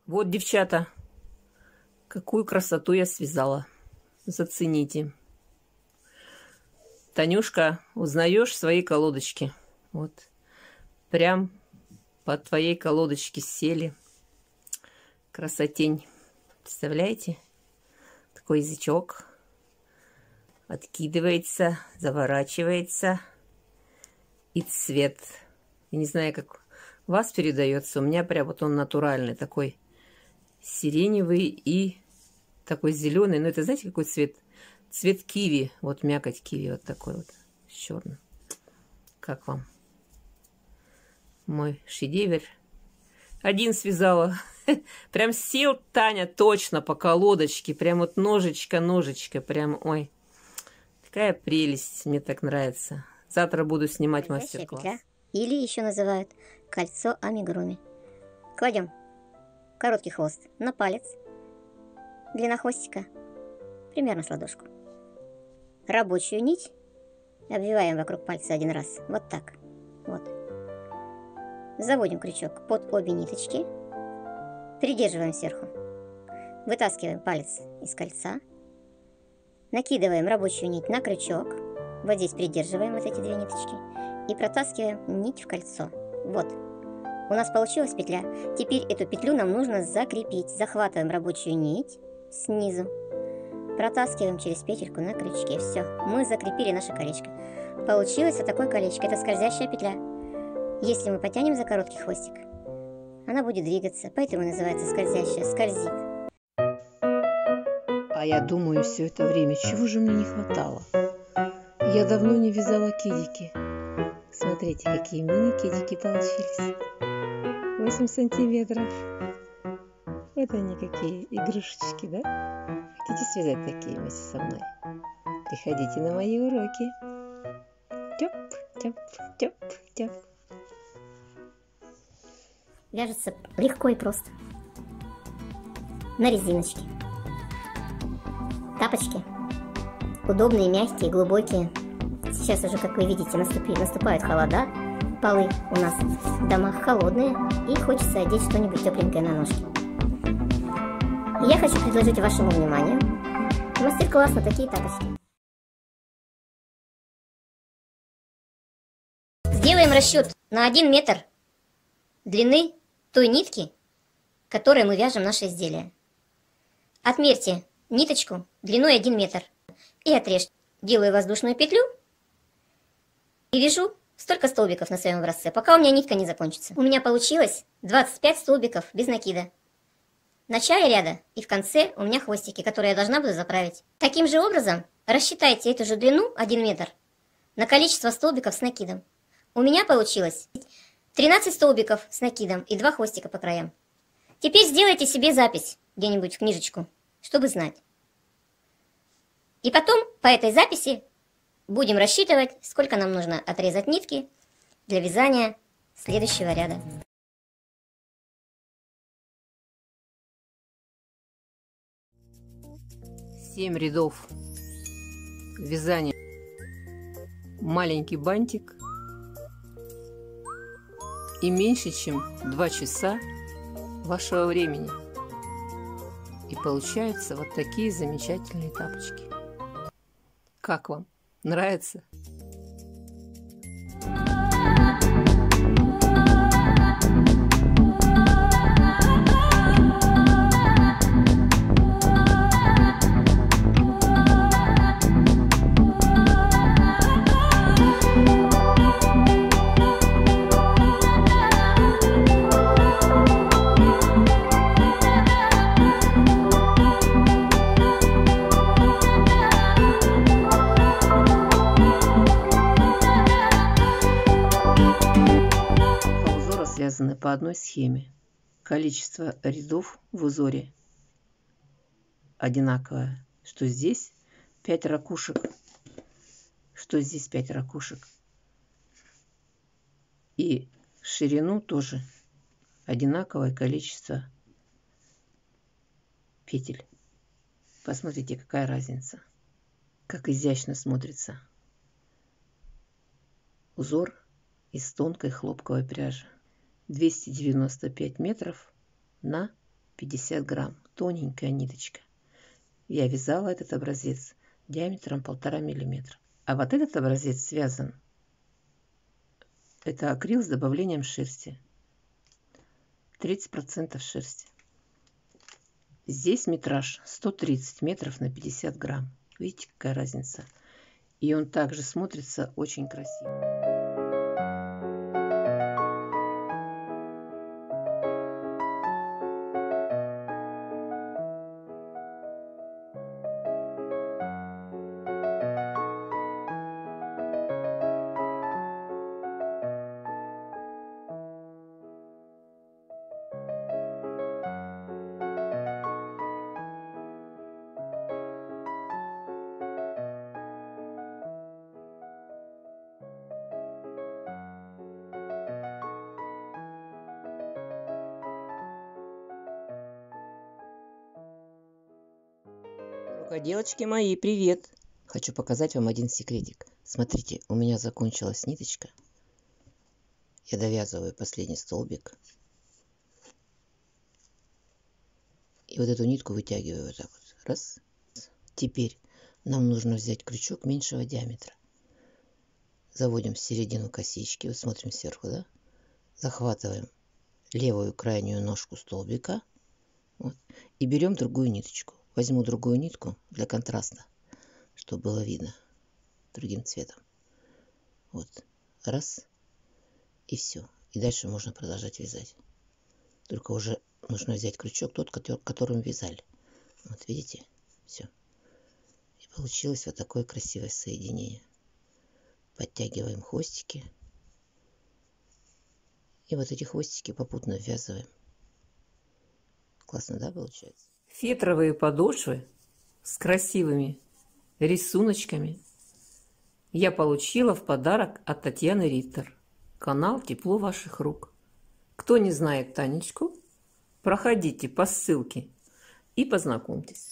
Вот, девчата, какую красоту я связала. Зацените. Танюшка, узнаешь свои колодочки? Вот. Прям по твоей колодочке сели. Красотень. Представляете? Такой язычок. Откидывается, заворачивается. И цвет. Я не знаю, как у вас передается. У меня прям вот он натуральный. Такой сиреневый и такой зеленый. Но это знаете, какой цвет? Цвет киви. Вот мякоть киви. Вот такой вот. С черным. Как вам? Мой шедевр. Один связала. Прям сел Таня точно по колодочке. Прям вот ножечка. Прям, ой. Какая прелесть. Мне так нравится. Завтра буду снимать мастер-класс. Или еще называют кольцо амигуруми. Кладем короткий хвост на палец. Длина хвостика примерно с ладошку. Рабочую нить обвиваем вокруг пальца один раз. Вот так. Вот. Заводим крючок под обе ниточки. Придерживаем сверху. Вытаскиваем палец из кольца. Накидываем рабочую нить на крючок. Вот здесь придерживаем вот эти две ниточки. И протаскиваем нить в кольцо. Вот. У нас получилась петля. Теперь эту петлю нам нужно закрепить. Захватываем рабочую нить снизу. Протаскиваем через петельку на крючке. Все. Мы закрепили наше колечко. Получилось вот такое колечко. Это скользящая петля. Если мы потянем за короткий хвостик, она будет двигаться. Поэтому называется скользящая. Скользит. А я думаю, все это время, чего же мне не хватало? Я давно не вязала кедики. Смотрите, какие мини-кедики получились. 8 сантиметров. Вот они какие игрушечки, да? Хотите связать такие вместе со мной? Приходите на мои уроки. Тёп, тёп, тёп, тёп. Вяжется легко и просто. На резиночке. Тапочки. Удобные, мягкие, глубокие. Сейчас уже, как вы видите, наступают холода. Полы у нас в домах холодные. И хочется одеть что-нибудь тепленькое на ножки. И я хочу предложить вашему вниманию мастер-класс на такие тапочки. Сделаем расчет на 1 метр длины той нитки, которой мы вяжем наше изделие. Отмерьте ниточку длиной 1 метр и отрежьте. Делаю воздушную петлю и вяжу столько столбиков на своем образце, пока у меня нитка не закончится. У меня получилось 25 столбиков без накида. В начале ряда и в конце у меня хвостики, которые я должна буду заправить. Таким же образом рассчитайте эту же длину 1 метр на количество столбиков с накидом. У меня получилось 13 столбиков с накидом и 2 хвостика по краям. Теперь сделайте себе запись где-нибудь в книжечку, чтобы знать. И потом по этой записи будем рассчитывать, сколько нам нужно отрезать нитки для вязания следующего ряда. Семь рядов вязания. Маленький бантик. И меньше, чем 2 часа вашего времени. И получаются вот такие замечательные тапочки. Как вам? Нравится? Связаны по одной схеме. Количество рядов в узоре одинаковое. Что здесь 5 ракушек, что здесь 5 ракушек. И ширину тоже одинаковое количество петель. Посмотрите, какая разница. Как изящно смотрится узор из тонкой хлопковой пряжи. 295 метров на 50 грамм. Тоненькая ниточка. Я вязала этот образец диаметром 1,5 миллиметра. А вот этот образец связан. Это акрил с добавлением шерсти. 30% шерсти. Здесь метраж 130 метров на 50 грамм. Видите, какая разница? И он также смотрится очень красиво. Рукоделочки мои, привет! Хочу показать вам один секретик. Смотрите, у меня закончилась ниточка. Я довязываю последний столбик. И вот эту нитку вытягиваю вот так вот. Раз. Теперь нам нужно взять крючок меньшего диаметра. Заводим в середину косички. Вот смотрим сверху, да? Захватываем левую крайнюю ножку столбика. Вот, и берем другую ниточку. Возьму другую нитку для контраста, чтобы было видно другим цветом. Вот. Раз. И все. И дальше можно продолжать вязать. Только уже нужно взять крючок, тот, которым вязали. Вот видите? Все. И получилось вот такое красивое соединение. Подтягиваем хвостики. И вот эти хвостики попутно ввязываем. Классно, да, получается? Фетровые подошвы с красивыми рисуночками я получила в подарок от Татьяны Риттер. Канал «Тепло ваших рук». Кто не знает Танечку, проходите по ссылке и познакомьтесь.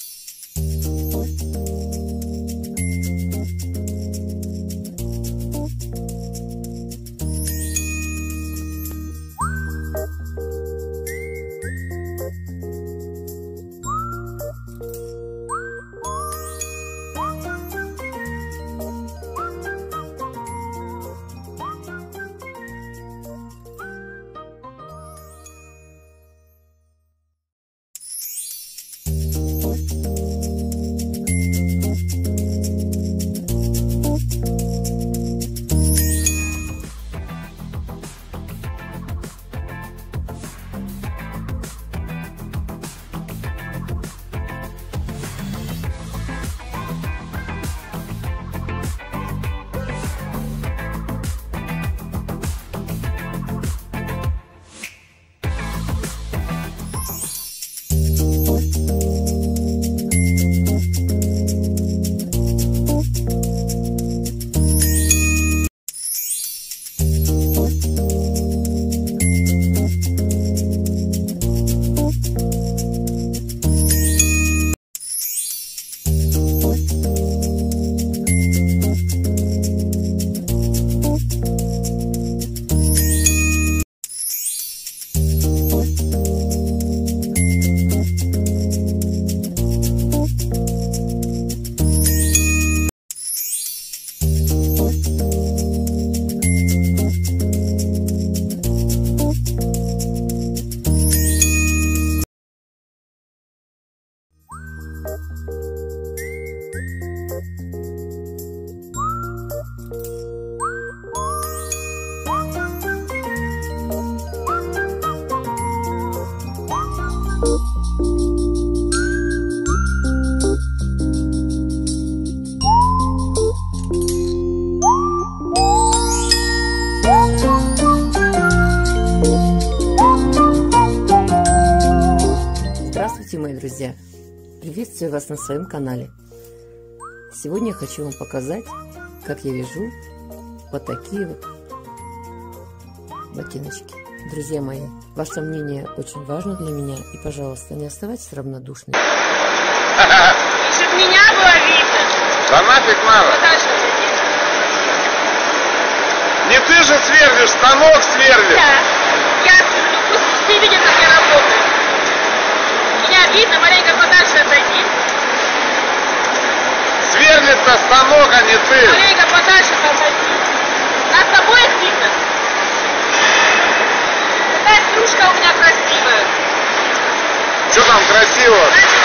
Здравствуйте, мои друзья! Приветствую вас на своем канале. Сегодня я хочу вам показать, как я вяжу вот такие вот ботиночки. Друзья мои, ваше мнение очень важно для меня, и, пожалуйста, не оставайтесь равнодушными. Чтобы меня было видно. Да нафиг надо. Не ты же сверлишь, станок сверлишь. Да. Пусть все видят, как я работаю. Это станок, а не ты. Маленько подальше подойди. Нас с обоих видно. Какая стружка у меня красивая. Что там красиво? Значит,